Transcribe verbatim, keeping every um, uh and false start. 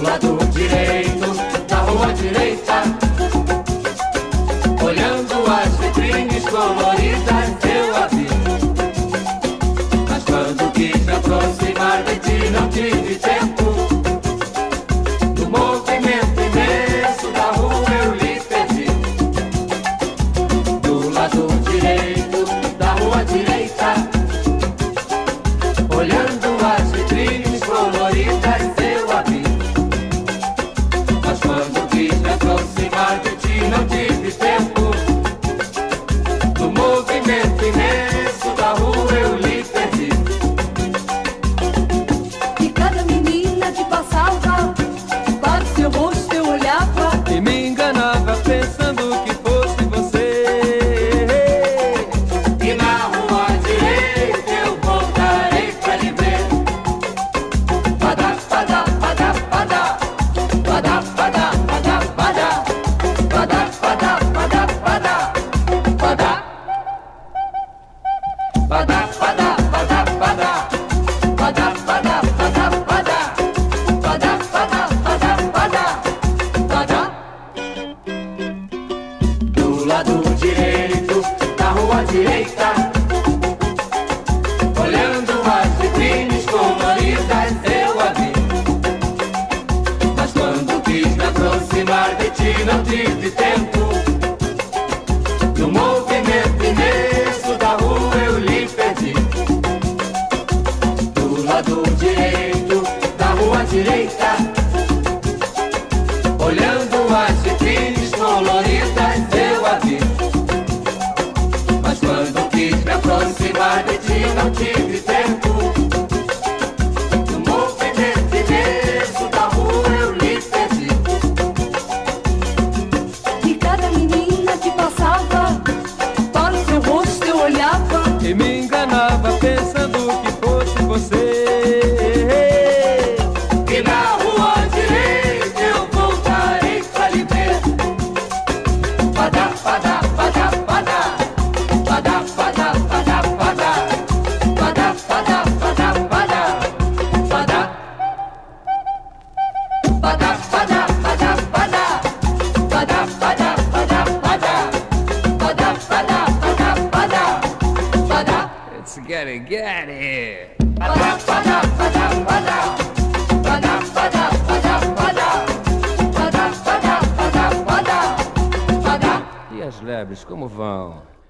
lado direito da rua direita, olhando as vitrines coloridas, eu a vi. Mas quando quis me aproximar de ti, não tive tempo. No movimento imenso da rua eu lhe perdi. Do lado direito da rua direita, olhando as vitrines coloridas, eu a vi. Mas quando quis me aproximar de ti, não tive tempo. No movimento imenso da rua eu lhe perdi. E cada menina que passava, para o seu rosto eu olhava e me enganava pensando que fosse você. E na rua direita eu voltarei pra lhe ver. Padá, padá, padá, padá. Padá, padá, padá, padá. Padá, padá, padá, padá. Padá. Padá, padá, padá, padá. Padá, padá, padá, padá. Padá, padá, padá, padá. Padá. Do lado direito da rua direita, olhando as vitrines coloridas, eu a vi. Mas quando quis me aproximar de ti, não tive tempo. No movimento imenso da rua eu lhe perdi. Do lado direito da rua direita, olhando as vitrines coloridas, eu a vi. Mas quando quis me aproximar de ti, não tive tempo. No movimento imenso da rua eu lhe perdi. e cada menina que passava, para o seu rosto eu olhava E me enganava pensando que fosse você. E na rua direita eu voltarei pra lhe ver. Padá, padá, padá, padá. Padá, padá, padá, padá. Padá, padá, padá, padá. Padá. Padá, padá, padá, padá. Padá, padá, padá, padá. Padá, padá, padá, padá. Padá. It's gotta get here. Padá, padá, padá, padá. Padá, padá, padá, padá. Padá, padá, padá, padá. Padá. E as lebres, como vão?